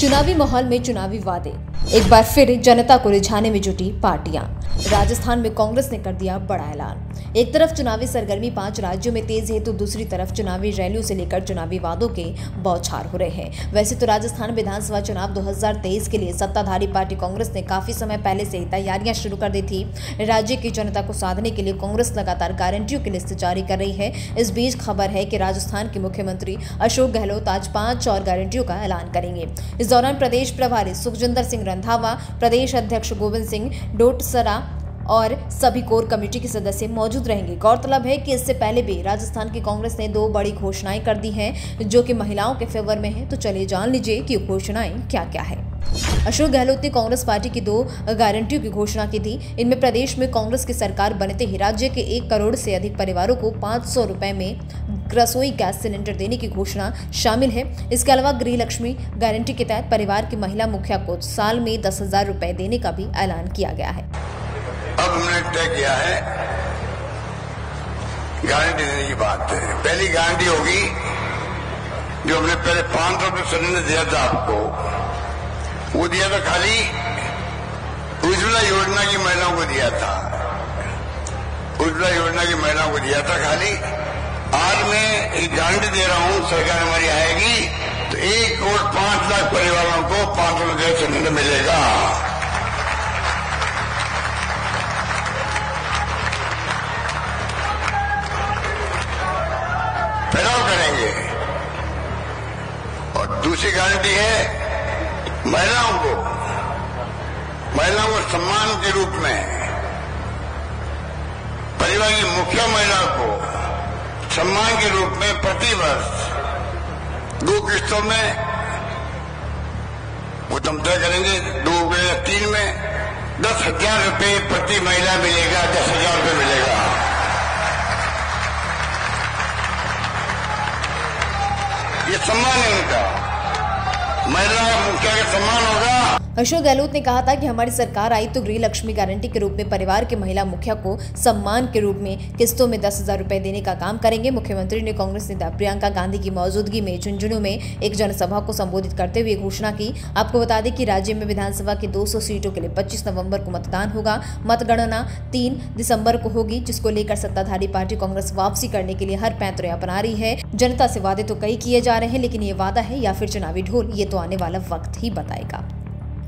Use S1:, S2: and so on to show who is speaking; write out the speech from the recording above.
S1: चुनावी माहौल में चुनावी वादे, एक बार फिर जनता को रिझाने में जुटी पार्टियां। राजस्थान में कांग्रेस ने कर दिया बड़ा ऐलान। एक तरफ चुनावी सरगर्मी 5 राज्यों में तेज है तो दूसरी तरफ चुनावी रैलियों से लेकर चुनावी वादों के बौछार हो रहे हैं। वैसे तो राजस्थान विधानसभा चुनाव 2023 के लिए सत्ताधारी पार्टी कांग्रेस ने काफी समय पहले से तैयारियां शुरू कर दी थी। राज्य की जनता को साधने के लिए कांग्रेस लगातार गारंटियों की लिस्ट जारी कर रही है। इस बीच खबर है कि राजस्थान के मुख्यमंत्री अशोक गहलोत आज 5 और गारंटियों का ऐलान करेंगे। इस दौरान प्रदेश प्रभारी सुखजिंदर सिंह रंधावा, प्रदेश अध्यक्ष गोविंद सिंह डोटसरा और सभी कोर कमेटी के सदस्य मौजूद रहेंगे। गौरतलब है कि इससे पहले भी राजस्थान की कांग्रेस ने 2 बड़ी घोषणाएं कर दी हैं जो कि महिलाओं के फेवर में है। तो चलिए जान लीजिए कि घोषणाएं क्या क्या है। अशोक गहलोत ने कांग्रेस पार्टी की 2 गारंटियों की घोषणा की थी। इनमें प्रदेश में कांग्रेस की सरकार बनते ही राज्य के 1 करोड़ से अधिक परिवारों को 500 रुपए में रसोई गैस सिलेंडर देने की घोषणा शामिल है। इसके अलावा गृह लक्ष्मी गारंटी के तहत परिवार की महिला मुखिया को साल में 10,000 रुपए देने का भी ऐलान किया गया है।
S2: अब हमने तय किया है गारंटी देने की बात है। पहली गारंटी होगी जो हमने पहले 500 रुपये सिलेंडर दिया था आपको, वो दिया था खाली उज्ज्वला योजना की महिलाओं को दिया था। उज्ज्वला योजना की महिलाओं को दिया था खाली। आज मैं एक गारंटी दे रहा हूं, सरकार हमारी आएगी तो 1 करोड़ 5 लाख परिवारों को 500 रुपये सिलेंडर मिलेगा। फैलाव करेंगे। और दूसरी गारंटी है महिलाओं को सम्मान के रूप में, परिवार की मुखिया महिला को सम्मान के रूप में प्रति वर्ष 2 किस्तों में वो हम तय करेंगे, 2 या 3 में 10,000 रुपये प्रति महिला मिलेगा। 10,000 रुपये मिलेगा। ये सम्मान है उनका, महिला मुखिया का सम्मान होगा।
S1: अशोक गहलोत ने कहा था कि हमारी सरकार आई तो गृह लक्ष्मी गारंटी के रूप में परिवार के महिला मुखिया को सम्मान के रूप में किस्तों में 10,000 रुपए देने का काम करेंगे। मुख्यमंत्री ने कांग्रेस नेता प्रियंका गांधी की मौजूदगी में झुंझुनू में एक जनसभा को संबोधित करते हुए घोषणा की। आपको बता दें कि राज्य में विधानसभा की 200 सीटों के लिए 25 नवंबर को मतदान होगा। मतगणना 3 दिसंबर को होगी, जिसको लेकर सत्ताधारी पार्टी कांग्रेस वापसी करने के लिए हर पैंतरे अपना रही है। जनता से वादे तो कई किए जा रहे हैं, लेकिन ये वादा है या फिर चुनावी ढोल, ये तो आने वाला वक्त ही बताएगा।